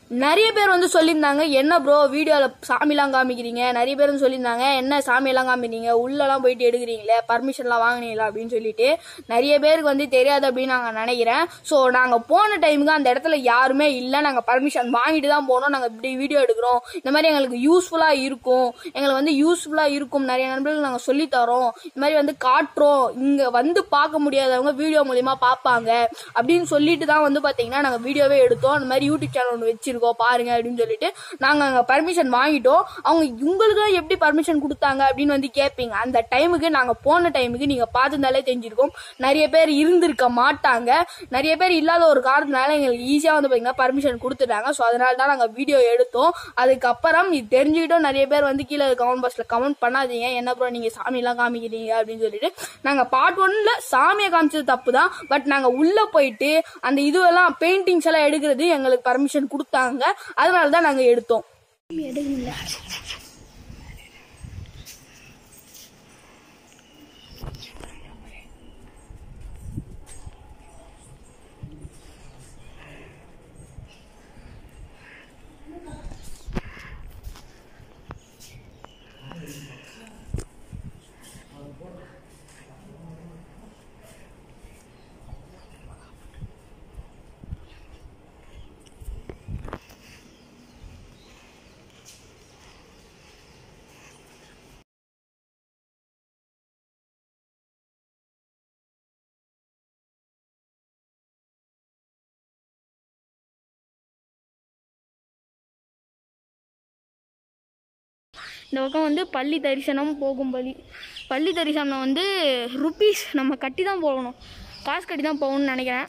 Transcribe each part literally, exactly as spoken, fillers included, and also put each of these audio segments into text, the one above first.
நிறைய பேர் வந்து சொல்லியிருந்தாங்க, என்ன ப்ரோ வீடியோவில் சாமிலாம் காமிக்கிறீங்க, நிறைய பேர் வந்து சொல்லியிருந்தாங்க என்ன சாமியெல்லாம் காமிக்கிறீங்க, உள்ளெல்லாம் போயிட்டு எடுக்கிறீங்களே, பர்மிஷன்லாம் வாங்கினீங்களா அப்படின்னு சொல்லிட்டு நிறைய பேருக்கு வந்து தெரியாது அப்படின்னு நாங்கள் நினைக்கிறேன். ஸோ நாங்கள் போன டைமுக்கு அந்த இடத்துல யாருமே இல்லை, நாங்கள் பர்மிஷன் வாங்கிட்டு தான் போனோம். நாங்கள் இப்படி வீடியோ எடுக்கிறோம், இந்த மாதிரி எங்களுக்கு யூஸ்ஃபுல்லாக இருக்கும், எங்களுக்கு வந்து யூஸ்ஃபுல்லாக இருக்கும், நிறைய நண்பர்கள் நாங்கள் சொல்லித்தரோம், இந்த மாதிரி வந்து காட்டுறோம், இங்கே வந்து பார்க்க முடியாதவங்க வீடியோ மூலியமாக பார்ப்பாங்க அப்படின்னு சொல்லிட்டு தான் வந்து பார்த்தீங்கன்னா நாங்கள் வீடியோவே எடுத்தோம். அந்த மாதிரி யூடியூப் சேனல் ஒன்று வச்சிருக்கோம் பாருங்க அப்படின்னு சொல்லிட்டு நாங்க அங்க பர்மிஷன் வாங்கிட்டோம். அவங்க உங்களுக்கு எப்படி பர்மிஷன் கொடுத்தாங்க அப்படின்னு வந்து கேட்பீங்க. அந்த டைமுக்கு நாங்க போன டைமுக்கு நீங்க பார்த்துருந்தாலே தெரிஞ்சிருக்கும், நிறைய பேர் இருந்திருக்க மாட்டாங்க. நிறைய பேர் இல்லாத ஒரு காரணத்தினால எங்களுக்கு ஈஸியா வந்து பாத்தீங்கன்னா பர்மிஷன் கொடுத்துட்டாங்க. ஸோ அதனால தான் நாங்க வீடியோ எடுத்தோம். அதுக்கப்புறம் இது தெரிஞ்சுக்கிட்டோம், நிறைய பேர் வந்து கீழே கமெண்ட் பாக்ஸ்ல கமெண்ட் பண்ணாதீங்க, என்ன ப்ரோ நீங்க சாமி எல்லாம் காமிக்கிறீங்க அப்படின்னு சொல்லிட்டு. நாங்க பார்ட் ஒன்ல சாமியை காமிச்சது தப்பு தான், பட் நாங்க உள்ள போயிட்டு அந்த இதுவெல்லாம் பெயிண்டிங்ஸ் எல்லாம் எடுக்கிறது எங்களுக்கு பர்மிஷன் கொடுத்தாங்க. அதனால தான் நாங்க எடுத்தோம். இந்த பக்கம் வந்து பள்ளி தரிசனம் போகும் வழி. பள்ளி தரிசனம் வந்து ருபீஸ் நம்ம கட்டி தான் போகணும், காசு கட்டி தான் போகணும்னு நினைக்கிறேன்.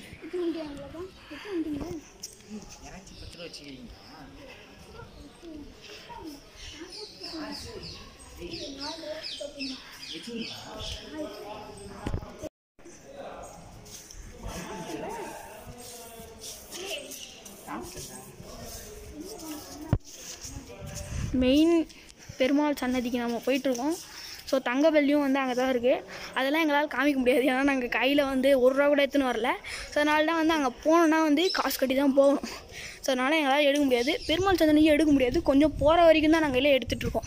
மெயின் பெருமாள் சன்னதிக்கு நம்ம போயிட்டுருக்கோம். ஸோ தங்கவெள்ளியும் வந்து அங்கே தான் இருக்குது. அதெல்லாம் எங்களால் காமிக்க முடியாது, ஏன்னா நாங்கள் கையில் வந்து ஒரு ரூபா கூட எடுத்துன்னு வரல. ஸோ அதனால தான் வந்து அங்கே போனோன்னா வந்து காசு கட்டி தான் போகணும். ஸோ அதனால் எங்களால் எடுக்க முடியாது, பெருமாள் சன்னதியும் எடுக்க முடியாது. கொஞ்சம் போகிற வரைக்கும் தான் நாங்கள் எல்லாம் எடுத்துகிட்ருக்கோம்.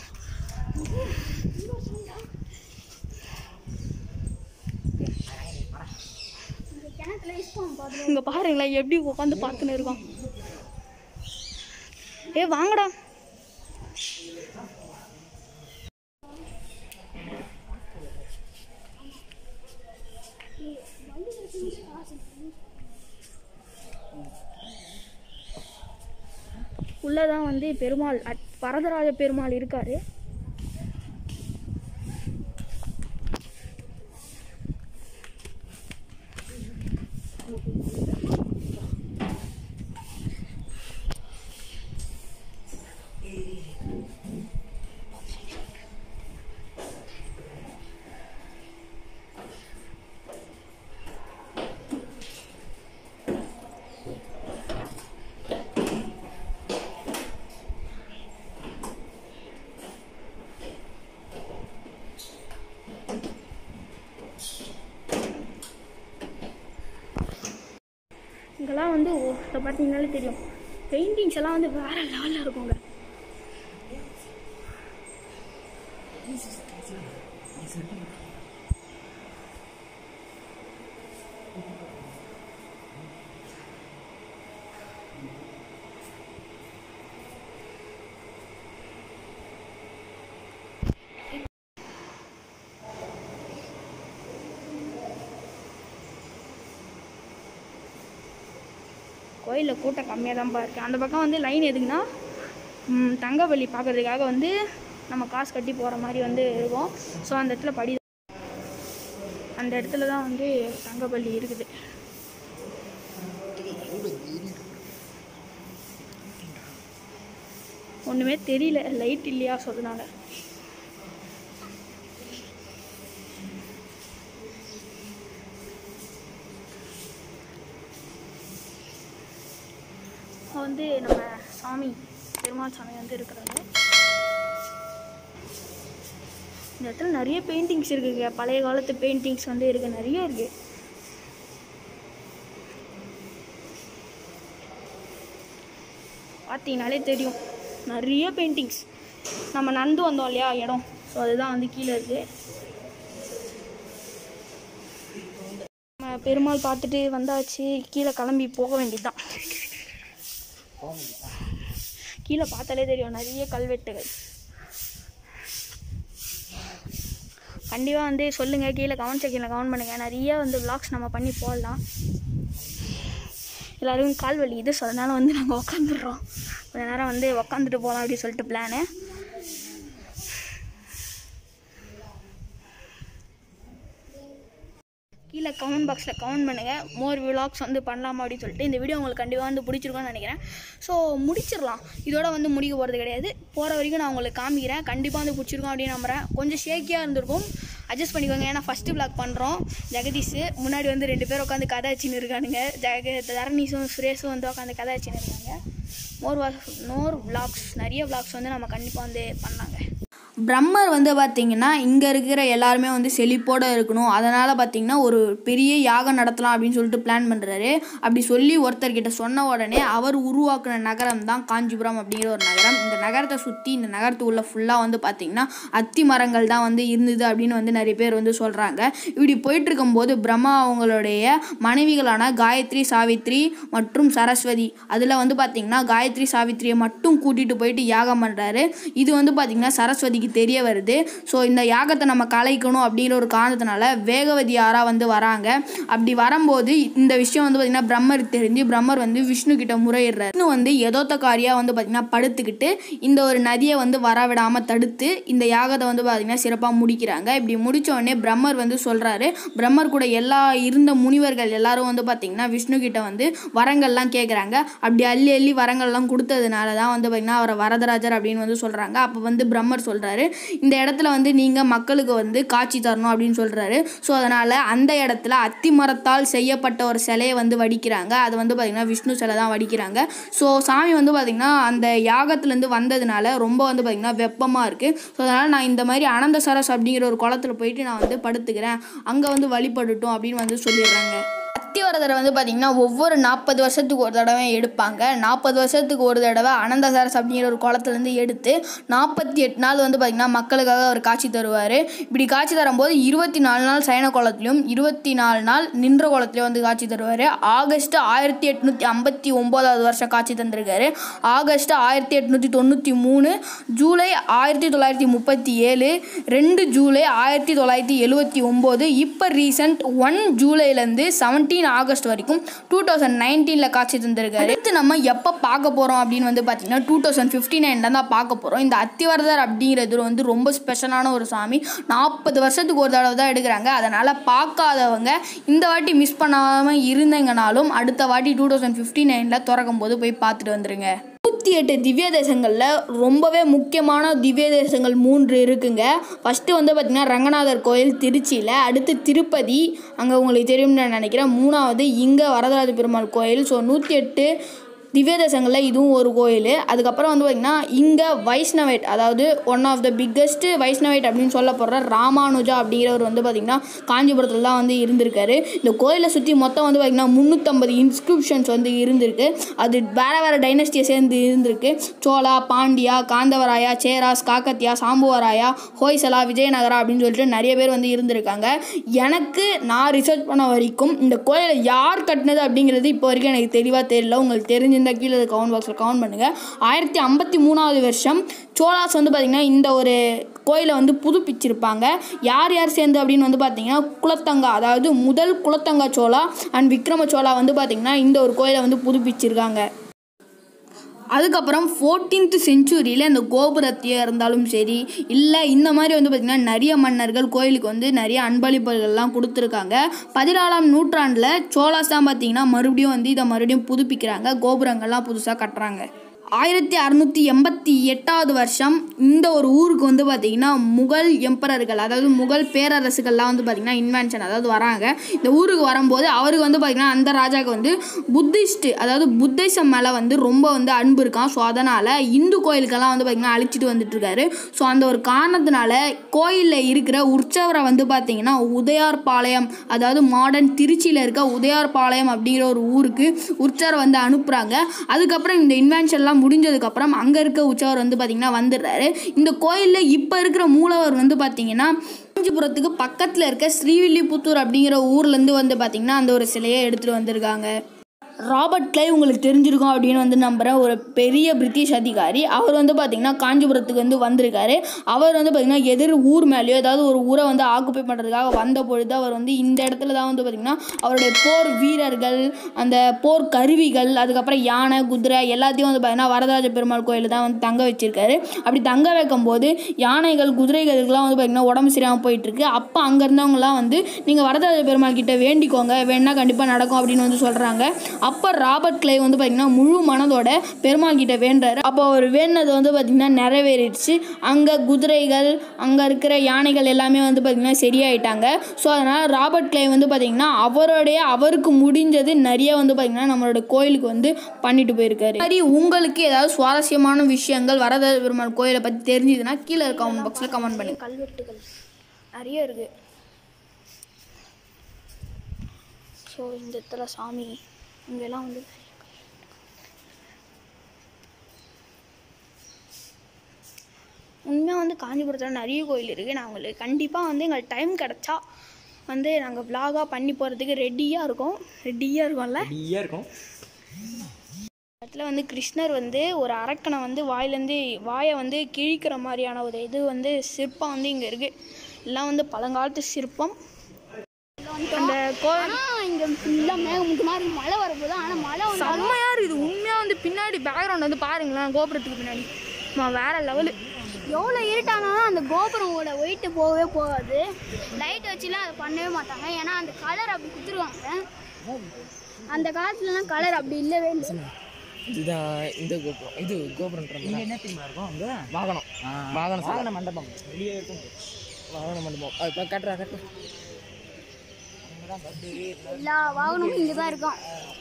இங்கே பாருங்களேன் எப்படி உட்காந்து பார்த்துன்னு இருக்கோம். ஏ வாங்கடா. உள்ளதான் வந்து பெருமாள் வரதராஜ பெருமாள் இருக்காரு. இங்கெல்லாம் வந்து பார்த்தீங்கன்னாலே தெரியும், பெயிண்டிங்ஸ் எல்லாம் வந்து வேற லெவலில் இருக்குங்க. கோயிலில் கூட்டம் கம்மியாக தான்ப்பா இருக்குது. அந்த பக்கம் வந்து லைன் எதுக்குன்னா தங்கவள்ளி பார்க்கறதுக்காக வந்து நம்ம காசு கட்டி போகிற மாதிரி வந்து இருக்கும். ஸோ அந்த இடத்துல படி, அந்த இடத்துல தான் வந்து தங்கவள்ளி இருக்குது. ஒன்றுமே தெரியல, லைட் இல்லையா சொல்றதுனால. வந்து நம்ம சாமி பெருமாள் சாமி வந்து இருக்கிறாங்க. இந்த இடத்துல நிறைய பெயிண்டிங்ஸ் இருக்குங்க, பழைய காலத்து பெயிண்டிங்ஸ் வந்து இருக்கு, நிறைய இருக்கு. பார்த்தீங்கனாலே தெரியும் நிறைய பெயிண்டிங்ஸ். நம்ம நடந்து வந்தோம் இல்லையா இடம், ஸோ அதுதான் வந்து கீழே இருக்குது. நம்ம பெருமாள் பார்த்துட்டு வந்தாச்சு, கீழே கிளம்பி போக வேண்டியதுதான். கீழே பார்த்தாலே தெரியும் நிறைய கல்வெட்டுகள். கண்டிப்பாக வந்து சொல்லுங்கள், கீழே கமெண்ட் செக்ஷனில் கமெண்ட் பண்ணுங்கள். நிறைய வந்து விளாக்ஸ் நம்ம பண்ணி போடலாம். எல்லோரும் கால் வலி இது சொன்னனால வந்து நாங்கள் உக்காந்துடுறோம். கொஞ்சம் நேரம் வந்து உக்காந்துட்டு போகலாம் அப்படின்னு சொல்லிட்டு பிளானு. கீழே கமெண்ட் பாக்ஸில் கமெண்ட் பண்ணுங்கள், மோர் விலாக்ஸ் வந்து பண்ணலாமா அப்படின்னு சொல்லிட்டு. இந்த வீடியோ உங்களுக்கு கண்டிப்பாக வந்து பிடிச்சிருக்கோன்னு நினைக்கிறேன். ஸோ முடிச்சிடலாம், இதோட வந்து முடிக்க போகிறது கிடையாது. போகிற வரைக்கும் நான் உங்களுக்கு காமிக்கிறேன். கண்டிப்பாக வந்து பிடிச்சிருக்கோம் அப்படின்னு நம்புகிறேன். கொஞ்சம் ஷேக்கியாக இருந்திருக்கும், அட்ஜஸ்ட் பண்ணிக்கோங்க. ஏன்னா ஃபஸ்ட்டு விளாக் பண்ணுறோம். ஜெகதீஷ் முன்னாடி வந்து ரெண்டு பேர் உட்காந்து கதை வச்சுன்னு இருக்கானுங்க. ஜெக தரணிஸும் சுரேஷும் வந்து உட்காந்து கதை வச்சுன்னு இருக்காங்க. மோர் வா மோர் விளாக்ஸ் நிறைய விளாக்ஸ் வந்து நம்ம கண்டிப்பாக வந்து பண்ணாங்க. பிரம்மர் வந்து பார்த்திங்கன்னா இங்கே இருக்கிற எல்லாருமே வந்து செழிப்போடு இருக்கணும், அதனால் பார்த்திங்கன்னா ஒரு பெரிய யாகம் நடத்தலாம் அப்படின்னு சொல்லிட்டு பிளான் பண்ணுறாரு. அப்படி சொல்லி ஒருத்தர்கிட்ட சொன்ன உடனே அவர் உருவாக்குன நகரம் தான் காஞ்சிபுரம் அப்படிங்கிற ஒரு நகரம். இந்த நகரத்தை சுற்றி இந்த நகரத்து உள்ள ஃபுல்லாக வந்து பார்த்திங்கன்னா அத்தி மரங்கள் தான் வந்து இருந்தது அப்படின்னு வந்து நிறைய பேர் வந்து சொல்கிறாங்க. இப்படி போயிட்டுருக்கும்போது பிரம்மா அவங்களுடைய மனைவிகளான காயத்ரி, சாவித்ரி மற்றும் சரஸ்வதி, அதில் வந்து பார்த்திங்கன்னா காயத்ரி சாவித்ரியை மட்டும் கூட்டிகிட்டு போயிட்டு யாகம் பண்ணுறாரு. இது வந்து பார்த்திங்கன்னா சரஸ்வதிக்கு தெரிய வருது. ஸோ இந்த யாகத்தை நம்ம கலைக்கணும் அப்படிங்கிற ஒரு காரணத்தினால வேகவதி யாரா வந்து வராங்க. அப்படி வரும்போது இந்த விஷயம் வந்து பார்த்திங்கன்னா பிரம்மருக்கு தெரிஞ்சு பிரம்மர் வந்து விஷ்ணு கிட்ட முறையிடுறாரு. விஷ்ணு வந்து எதோத்தக்காரியாக வந்து பார்த்திங்கன்னா படுத்துக்கிட்டு இந்த ஒரு நதியை வந்து வரவிடாமல் தடுத்து இந்த யாகத்தை வந்து பார்த்திங்கன்னா சிறப்பாக முடிக்கிறாங்க. இப்படி முடித்த உடனே பிரம்மர் வந்து சொல்கிறாரு. பிரம்மர் கூட எல்லா இருந்த முனிவர்கள் எல்லாரும் வந்து பார்த்திங்கன்னா விஷ்ணு கிட்ட வந்து வரங்கள்லாம் கேட்குறாங்க. அப்படி அள்ளி அள்ளி வரங்கள்லாம் கொடுத்ததுனால தான் வந்து பார்த்திங்கன்னா அவரை வரதராஜர் அப்படின்னு வந்து சொல்கிறாங்க. அப்போ வந்து பிரம்மர் சொல்கிறாரு, இந்த இடத்துல வந்து நீங்கள் மக்களுக்கு வந்து காட்சி தரணும் அப்படின்னு சொல்கிறாரு. ஸோ அதனால் அந்த இடத்துல அத்தி மரத்தால் செய்யப்பட்ட ஒரு சிலையை வந்து வடிக்கிறாங்க. அது வந்து பார்த்திங்கன்னா விஷ்ணு சிலை தான் வடிக்கிறாங்க. ஸோ சாமி வந்து பார்த்திங்கன்னா அந்த யாகத்துலேருந்து வந்ததுனால ரொம்ப வந்து பார்த்திங்கன்னா வெப்பமாக இருக்குது. ஸோ அதனால் நான் இந்த மாதிரி அனந்த சரஸ் அப்படிங்கிற ஒரு குளத்தில் போயிட்டு நான் வந்து படுத்துக்கிறேன், அங்கே வந்து வழிபடட்டும் அப்படின்னு வந்து சொல்லிடுறாங்க. அத்திவரதரை வந்து பார்த்திங்கன்னா ஒவ்வொரு நாற்பது வருஷத்துக்கு ஒரு தடவை எடுப்பாங்க. நாற்பது வருஷத்துக்கு ஒரு தடவை அனந்த சரஸ் அப்படிங்கிற ஒரு குளத்துலேருந்து எடுத்து நாற்பத்தி எட்டு நாள் வந்து பார்த்திங்கன்னா மக்களுக்காக அவர் காட்சி தருவார். இப்படி காட்சி தரும்போது இருபத்தி நாலு நாள் சயன குளத்துலையும் இருபத்தி நாலு நாள் நின்ற குளத்துலையும் வந்து காட்சி தருவார். ஆகஸ்ட் ஆயிரத்தி எட்நூற்றி ஐம்பத்தி ஒம்போதாவது வருஷம் காட்சி தந்திருக்காரு. ஆகஸ்ட் ஆயிரத்தி எட்நூற்றி தொண்ணூற்றி மூணு, ஜூலை ஆயிரத்தி தொள்ளாயிரத்தி முப்பத்தி ஏழு, ரெண்டு ஜூலை ஆயிரத்தி தொள்ளாயிரத்தி எழுபத்தி ஒம்பது, இப்போ ரீசெண்ட் ஒன் ஜூலைலேருந்து செவன்டீன் ஆகஸ்ட் வரைக்கும் டூ தௌசண்ட் நைன்டீனில் காட்சி தந்திருக்காரு. அடுத்து நம்ம எப்போ பார்க்க போகிறோம் அப்படின்னு வந்து பார்த்தீங்கன்னா டூ தௌசண்ட் ஃபிஃப்டி நைனில் தான் பார்க்க போகிறோம். இந்த அத்திவரதர் அப்படிங்கிறது வந்து ரொம்ப ஸ்பெஷலான ஒரு சாமி. நாற்பது வருஷத்துக்கு ஒரு தடவை தான் எடுக்கிறாங்க. அதனால் பார்க்காதவங்க இந்த வாட்டி மிஸ் பண்ணாமல் இருந்தீங்கனாலும் அடுத்த வாட்டி டூ தௌசண்ட் ஃபிஃப்டி நைனில் திறக்கும் போது போய் பார்த்துட்டு வந்துடுங்க. நூற்றி எட்டு திவ்ய தேசங்களில் ரொம்பவே முக்கியமான திவ்ய தேசங்கள் மூன்று இருக்குங்க. ஃபஸ்ட்டு வந்து பார்த்திங்கன்னா ரங்கநாதர் கோயில் திருச்சியில், அடுத்து திருப்பதி, அங்கே உங்களுக்கு தெரியும்னு நான் நினைக்கிறேன். மூணாவது இங்கே வரதராஜ பெருமாள் கோயில். ஸோ நூற்றி எட்டு திவ்ய தேசங்களில் இதுவும் ஒரு கோயில். அதுக்கப்புறம் வந்து பார்த்திங்கன்னா இங்கே வைஷ்ணவைட், அதாவது one of the biggest Vaishnavite அப்படின்னு சொல்லப்படுற ராமானுஜா அப்படிங்கிறவர் வந்து பார்த்திங்கன்னா காஞ்சிபுரத்தில் தான் வந்து இருந்திருக்காரு. இந்த கோயிலை சுற்றி மொத்தம் வந்து பார்த்திங்கன்னா முந்நூற்றம்பது இன்ஸ்கிரிப்ஷன்ஸ் வந்து இருந்திருக்கு. அது வேறு வேறு டைனஸ்டியை சேர்ந்து இருந்திருக்கு. சோழா, பாண்டியா, காந்தவராயா, சேராஸ், காக்கத்தியா, சாம்புவராயா, ஹோய்சலா, விஜயநகரா அப்படின்னு சொல்லிட்டு நிறைய பேர் வந்து இருந்திருக்காங்க. எனக்கு நான் ரிசர்ச் பண்ண வரைக்கும் இந்த கோயிலை யார் கட்டினது அப்படிங்கிறது இப்போ வரைக்கும் எனக்கு தெளிவாக தெரியல. உங்களுக்கு தெரிஞ்சு இந்த கீழே கவுண்ட் பாக்ஸில் கவுண்ட் பண்ணுங்கள். ஆயிரத்தி ஐம்பத்தி மூணாவது வருஷம் சோழாஸ் வந்து பார்த்திங்கன்னா இந்த ஒரு கோயிலை வந்து புதுப்பிச்சிருப்பாங்க. யார் யார் சேர்ந்து அப்படின்னு வந்து பார்த்திங்கன்னா குலத்தங்கா, அதாவது முதல் குலத்தங்கா சோழா அண்ட் விக்ரம சோழா வந்து பார்த்திங்கன்னா இந்த ஒரு கோயிலை வந்து புதுப்பிச்சிருக்காங்க. அதுக்கப்புறம் ஃபோர்டீன்த் செஞ்சுரியில் இந்த கோபுரத்தையே இருந்தாலும் சரி, இல்லை இந்த மாதிரி வந்து பார்த்திங்கன்னா நிறைய மன்னர்கள் கோயிலுக்கு வந்து நிறைய அன்பளிப்புகள்லாம் கொடுத்துருக்காங்க. பதினாலாம் நூற்றாண்டில் சோழாஸ் தான் பார்த்திங்கன்னா மறுபடியும் வந்து இதை மறுபடியும் புதுப்பிக்கிறாங்க, கோபுரங்கள்லாம் புதுசாக கட்டுறாங்க. ஆயிரத்தி அறுநூற்றி எண்பத்தி எட்டாவது வருஷம் இந்த ஒரு ஊருக்கு வந்து பார்த்திங்கன்னா முகல் எம்பரர்கள், அதாவது முகல் பேரரசுகள்லாம் வந்து பார்த்திங்கன்னா இன்வென்ஷன், அதாவது வராங்க. இந்த ஊருக்கு வரும்போது அவருக்கு வந்து பார்த்திங்கன்னா அந்த ராஜாவுக்கு வந்து புத்திஸ்ட்டு, அதாவது புத்திசம் மேலே வந்து ரொம்ப வந்து அன்பு இருக்கான். ஸோ அதனால் இந்து கோயிலுக்கெல்லாம் வந்து பார்த்திங்கன்னா அழிச்சிட்டு வந்துட்டுருக்காரு. ஸோ அந்த ஒரு காரணத்தினால கோயிலில் இருக்கிற உற்சவரை வந்து பார்த்திங்கன்னா உதயார்பாளையம், அதாவது மாடர்ன் திருச்சியில் இருக்க உதயார்பாளையம் அப்படிங்கிற ஒரு ஊருக்கு உற்சவரை வந்து அனுப்புகிறாங்க. அதுக்கப்புறம் இந்த இன்வென்ஷன்லாம் பூஜைலாம் முடிஞ்சதுக்கப்புறம் அங்கே இருக்க உற்சவர் வந்து பார்த்திங்கன்னா வந்துடுறாரு. இந்த கோயிலில் இப்போ இருக்கிற மூலவர் வந்து பார்த்திங்கன்னா காஞ்சிபுரத்துக்கு பக்கத்தில் இருக்க ஸ்ரீவில்லிபுத்தூர் அப்படிங்கிற ஊர்லேருந்து வந்து பார்த்திங்கன்னா அந்த ஒரு சிலையை எடுத்துகிட்டு வந்திருக்காங்க. ராபர்ட் கிளைவ் உங்களுக்கு தெரிஞ்சிருக்கும் அப்படின்னு வந்து நம்புகிறேன். ஒரு பெரிய பிரிட்டிஷ் அதிகாரி. அவர் வந்து பார்த்திங்கன்னா காஞ்சிபுரத்துக்கு வந்து வந்திருக்காரு. அவர் வந்து பார்த்திங்கன்னா எதிர் ஊர் மேலேயோ ஏதாவது ஒரு ஊரை வந்து ஆக்குப்பை பண்ணுறதுக்காக வந்த பொழுது அவர் வந்து இந்த இடத்துல தான் வந்து பார்த்திங்கன்னா அவருடைய போர் வீரர்கள், அந்த போர் கருவிகள், அதுக்கப்புறம் யானை, குதிரை எல்லாத்தையும் வந்து பார்த்திங்கன்னா வரதராஜ பெருமாள் கோயிலில் தான் வந்து தங்க வச்சிருக்காரு. அப்படி தங்க வைக்கும் போது யானைகள், குதிரைகளுக்கெல்லாம் வந்து பார்த்திங்கன்னா உடம்பு சரியாமல் போயிட்டுருக்கு. அப்போ அங்கே இருந்தவங்கலாம் வந்து நீங்கள் வரதராஜ பெருமாள் கிட்ட வேண்டிக்கோங்க, வேணா கண்டிப்பாக நடக்கும் அப்படின்னு வந்து சொல்கிறாங்க. அப்போ ராபர்ட் கிளைவ் வந்து பார்த்திங்கன்னா முழு மனதோட பெருமாள் கிட்ட வேண்டாரு. அப்போ அவர் வேண்டது வந்து பார்த்திங்கன்னா நிறைவேறிடுச்சு. அங்கே குதிரைகள், அங்கே இருக்கிற யானைகள் எல்லாமே வந்து பார்த்திங்கன்னா சரியாயிட்டாங்க. ஸோ அதனால் ராபர்ட் கிளைவ் வந்து பார்த்திங்கன்னா அவருடைய அவருக்கு முடிஞ்சது நிறைய வந்து பார்த்திங்கன்னா நம்மளோட கோயிலுக்கு வந்து பண்ணிட்டு போயிருக்காரு. சரி, உங்களுக்கு ஏதாவது சுவாரஸ்யமான விஷயங்கள் வரதராஜ பெருமாள் கோயிலை பற்றி தெரிஞ்சதுன்னா கீழே இருக்க கமெண்ட் பாக்ஸில் கமெண்ட் பண்ணுங்க. கல்வெட்டுகள் நிறைய இருக்குது. ஸோ இந்த இடத்துல சாமி இங்கெல்லாம் வந்து உண்மையாக வந்து காஞ்சிபுரத்தில் நிறைய கோயில் இருக்குது. நான் உங்களுக்கு கண்டிப்பாக வந்து எங்களுக்கு டைம் கிடச்சா வந்து நாங்கள் விலாகாக பண்ணி போகிறதுக்கு ரெடியாக இருக்கோம். ரெடியாக இருக்கோம்ல ரெடியாக இருக்கோம். இடத்துல வந்து கிருஷ்ணர் வந்து ஒரு அரக்கனை வந்து வாயிலேருந்து வாயை வந்து கிழிக்கிற மாதிரியான ஒரு இது வந்து சிற்பம் வந்து இங்கே இருக்குது. எல்லாம் வந்து பழங்காலத்து சிற்பம். அந்த கோயில் இங்கே ஃபுல்லாக மேகமுகமாக இருக்குது. மழை வரப்போது, ஆனால் மழை வந்து செம்மையாக இருக்குது. உண்மையாக வந்து பின்னாடி பேக்ரவுண்ட் வந்து பாருங்களேன், கோபுரத்துக்கு பின்னாடி வேறு லெவலு. எவ்வளோ இருட்டானாலும் அந்த கோபுரமோட வெயிட்டு போகவே போகாது. லைட் வச்சுலாம் அதை பண்ணவே மாட்டாங்க. ஏன்னா அந்த கலர் அப்படி குத்துருவாங்க. அந்த காலத்துலலாம் கலர் அப்படி இல்லவே இல்லை. இதுதான் இந்த கோபுரம். இது கோபுரம் என்ன தெரியுமா இருக்கும்? அங்கே வாகனம் வாகனம் வாகன மண்டபம் வெளியே இருக்கும். வாகன மண்டபம் அது கட்டுறா கட்டு எல்லா வாகனமும் இங்கே தான் இருக்கும்.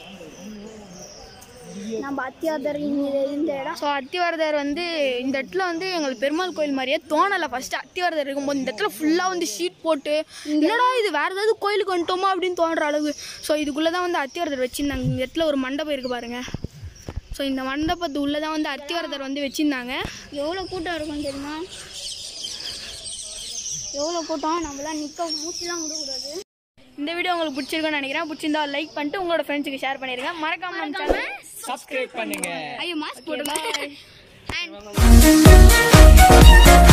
நம்ம அத்தியாவதர் இந்த இடம். ஸோ அத்திவரதர் வந்து இந்த இடத்துல வந்து எங்களுக்கு பெருமாள் கோயில் மாதிரியே தோணலை. ஃபஸ்ட்டு அத்திவரதர் இருக்கும்போது இந்த இடத்துல ஃபுல்லாக வந்து ஷீட் போட்டு என்னடா இது வேறு ஏதாவது கோயிலுக்கு வந்துட்டோமா அப்படின்னு தோன்ற அளவு. ஸோ இதுக்குள்ளே தான் வந்து அத்திவரதர் வச்சுருந்தாங்க. இந்த இடத்துல ஒரு மண்டபம் இருக்குது பாருங்கள். ஸோ இந்த மண்டபத்து உள்ளே தான் வந்து அத்திவரதர் வந்து வச்சுருந்தாங்க. எவ்வளோ கூட்டம் இருக்குன்னு தெரியுமா? எவ்வளோ கூட்டம்! நம்மளாம் நிற்க மூச்சுலாம் விடக்கூடாது. இந்த வீடியோ உங்களுக்கு பிடிச்சிருக்குன்னு நினைக்கிறேன். பிடிச்சிருந்தா லைக் பண்ணிட்டு உங்களோட ஃப்ரெண்ட்ஸுக்கு ஷேர் பண்ணிடுங்க. மறக்காம நம்ம சேனலை சப்ஸ்கிரைப் பண்ணுங்க. ஐயோ மாஸ்க் போடுங்க.